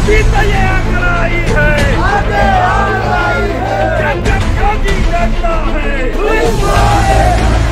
अभी तो ये आग आई है, आगे आग आई है, जब योगी डरता है।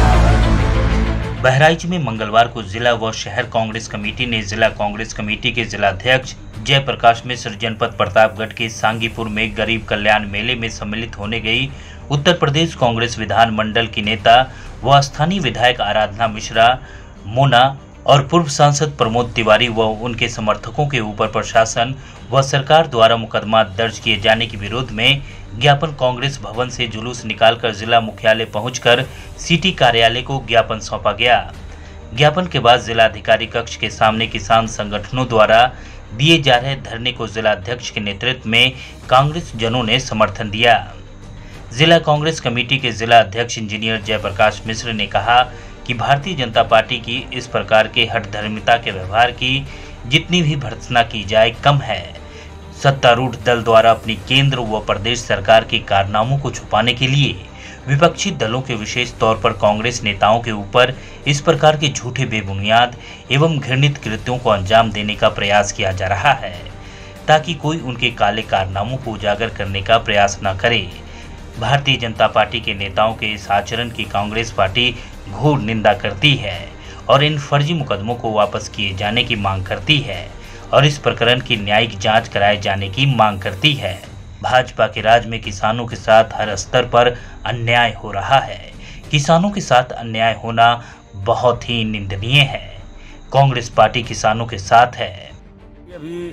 बहराइच में मंगलवार को जिला व शहर कांग्रेस कमेटी ने जिला कांग्रेस कमेटी के जिलाध्यक्ष जयप्रकाश मिश्र जनपद प्रतापगढ़ के सांगीपुर में गरीब कल्याण मेले में सम्मिलित होने गई उत्तर प्रदेश कांग्रेस विधान मंडल की नेता व स्थानीय विधायक आराधना मिश्रा मोना और पूर्व सांसद प्रमोद तिवारी व उनके समर्थकों के ऊपर प्रशासन व सरकार द्वारा मुकदमा दर्ज किए जाने के विरोध में ज्ञापन कांग्रेस भवन से जुलूस निकालकर जिला मुख्यालय पहुंचकर सिटी कार्यालय को ज्ञापन सौंपा गया। ज्ञापन के बाद जिलाधिकारी कक्ष के सामने किसान संगठनों द्वारा दिए जा रहे धरने को जिलाध्यक्ष के नेतृत्व में कांग्रेस जनों ने समर्थन दिया। जिला कांग्रेस कमेटी के जिला अध्यक्ष इंजीनियर जयप्रकाश मिश्र ने कहा कि भारतीय जनता पार्टी की इस प्रकार के हठधर्मिता के व्यवहार की जितनी भी भर्त्सना की जाए कम है। सत्तारूढ़ दल द्वारा अपनी केंद्र व प्रदेश सरकार के कारनामों को छुपाने के लिए विपक्षी दलों के विशेष तौर पर कांग्रेस नेताओं के ऊपर इस प्रकार के झूठे बेबुनियाद एवं घृणित कृत्यों को अंजाम देने का प्रयास किया जा रहा है ताकि कोई उनके काले कारनामों को उजागर करने का प्रयास न करे। भारतीय जनता पार्टी के नेताओं के इस आचरण की कांग्रेस पार्टी घोर निंदा करती है और इन फर्जी मुकदमों को वापस किए जाने की मांग करती है और इस प्रकरण की न्यायिक जांच कराए जाने की मांग करती है। भाजपा के राज में किसानों के साथ हर स्तर पर अन्याय हो रहा है। किसानों के साथ अन्याय होना बहुत ही निंदनीय है। कांग्रेस पार्टी किसानों के साथ है। अभी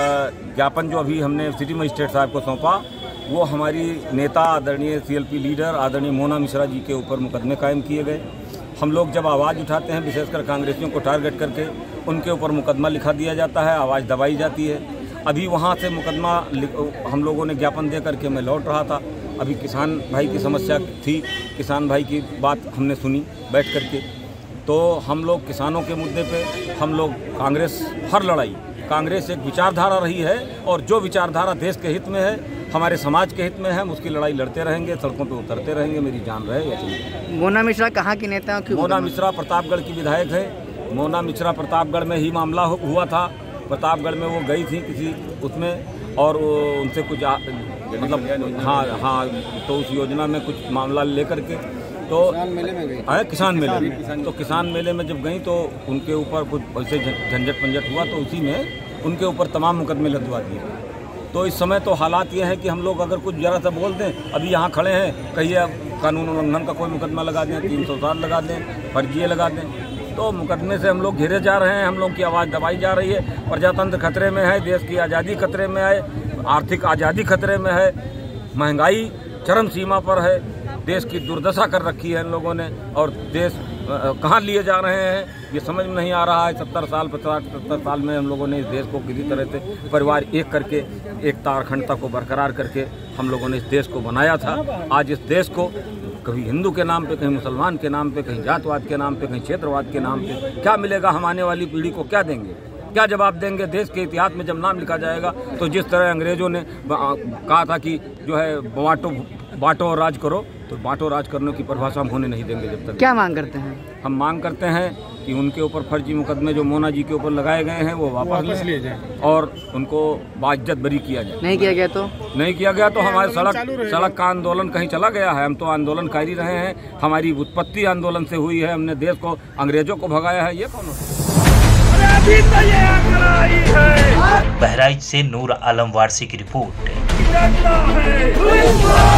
ज्ञापन जो अभी हमने सिटी मजिस्ट्रेट साहब को सौंपा वो हमारी नेता आदरणीय CLP लीडर आदरणीय मोना मिश्रा जी के ऊपर मुकदमे कायम किए गए। हम लोग जब आवाज़ उठाते हैं विशेषकर कांग्रेसियों को टारगेट करके उनके ऊपर मुकदमा लिखा दिया जाता है, आवाज़ दबाई जाती है। अभी वहाँ से मुकदमा हम लोगों ने ज्ञापन दे करके मैं लौट रहा था। अभी किसान भाई की समस्या थी, किसान भाई की बात हमने सुनी बैठ करके। तो हम लोग किसानों के मुद्दे पे हम लोग कांग्रेस हर लड़ाई कांग्रेस एक विचारधारा रही है और जो विचारधारा देश के हित में है, हमारे समाज के हित में है, हम उसकी लड़ाई लड़ते रहेंगे, सड़कों पे उतरते रहेंगे, मेरी जान रहे या चलिए। मोना मिश्रा कहाँ की नेता? मोना मिश्रा प्रतापगढ़ की विधायक है। मोना मिश्रा प्रतापगढ़ में ही मामला हुआ था। प्रतापगढ़ में वो गई थी किसी उसमें और उनसे कुछ मतलब हाँ तो उस योजना में कुछ मामला लेकर के तो किसान मेले में तो किसान मेले में जब गई तो उनके ऊपर कुछ ऐसे झंझट पंझट हुआ तो उसी में उनके ऊपर तमाम मुकदमे लदवा दिए। तो इस समय तो हालात ये है कि हम लोग अगर कुछ ज़रा सा बोल दें, अभी यहाँ खड़े हैं, कहिए कानून उल्लंघन का कोई मुकदमा लगा दें, 307 लगा दें, फर्जी लगा दें, तो मुकदमे से हम लोग घिरे जा रहे हैं। हम लोग की आवाज़ दबाई जा रही है। प्रजातंत्र खतरे में है, देश की आज़ादी खतरे में है, आर्थिक आज़ादी खतरे में है, महंगाई चरम सीमा पर है, देश की दुर्दशा कर रखी है इन लोगों ने और देश कहाँ लिए जा रहे हैं ये समझ में नहीं आ रहा है। 70 साल 75 साल में हम लोगों ने इस देश को किसी तरह से परिवार एक करके एकता अखंडता को बरकरार करके हम लोगों ने इस देश को बनाया था। आज इस देश को कभी हिंदू के नाम पे, कहीं मुसलमान के नाम पे, कहीं जातवाद के नाम पे, कहीं क्षेत्रवाद के नाम पे क्या मिलेगा? हम आने वाली पीढ़ी को क्या देंगे, क्या जवाब देंगे? देश के इतिहास में जब नाम लिखा जाएगा तो जिस तरह अंग्रेजों ने कहा था कि जो है बांटो और राज करो, तो बांटो राज करने की परिभाषा हम होने नहीं देंगे जब तक। क्या मांग करते हैं? हम मांग करते हैं कि उनके ऊपर फर्जी मुकदमे जो मोना जी के ऊपर लगाए गए हैं वो वापस लिए जाए और उनको बाइज्जत बरी किया जाए। नहीं किया गया तो हमारे सड़क का आंदोलन कहीं चला गया है। हम तो आंदोलनकारी रहे हैं, हमारी उत्पत्ति आंदोलन से हुई है, हमने देश को अंग्रेजों को भगाया है। ये कौन बहराइच से नूर आलम वारसी की रिपोर्ट।